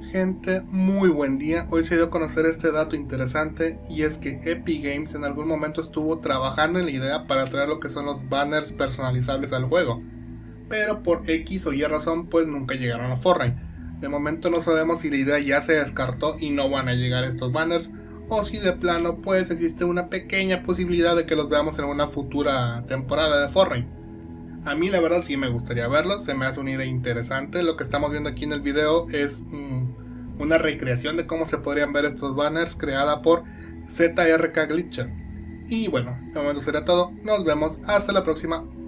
Gente, muy buen día. Hoy se dio a conocer este dato interesante y es que Epic Games en algún momento estuvo trabajando en la idea para traer lo que son los banners personalizables al juego, pero por X o Y razón pues nunca llegaron a Fortnite. De momento no sabemos si la idea ya se descartó y no van a llegar estos banners, o si de plano pues existe una pequeña posibilidad de que los veamos en una futura temporada de Fortnite. A mí la verdad sí me gustaría verlos, se me hace una idea interesante. Lo que estamos viendo aquí en el video es una recreación de cómo se podrían ver estos banners creada por ZRK Glitcher. Y bueno, de momento sería todo, nos vemos hasta la próxima.